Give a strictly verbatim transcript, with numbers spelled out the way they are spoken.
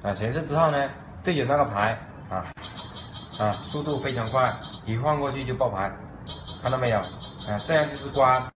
啊，显示之后呢，队友那个牌啊啊，速度非常快，一晃过去就爆牌，看到没有？啊，这样就是关。